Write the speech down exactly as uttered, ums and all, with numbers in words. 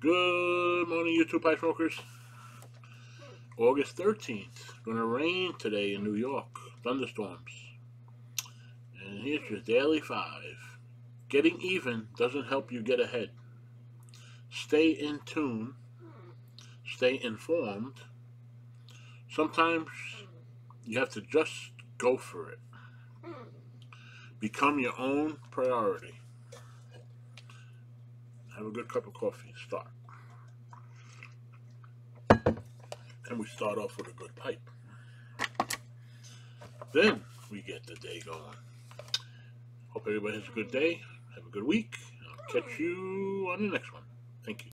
Good morning, YouTube Pie Smokers. August thirteenth. Gonna rain today in New York. Thunderstorms. And here's your daily five. Getting even doesn't help you get ahead. Stay in tune. Stay informed. Sometimes you have to just go for it. Become your own priority. Have a good cup of coffee. Start. And we start off with a good pipe. Then we get the day going. Hope everybody has a good day. Have a good week. I'll catch you on the next one. Thank you.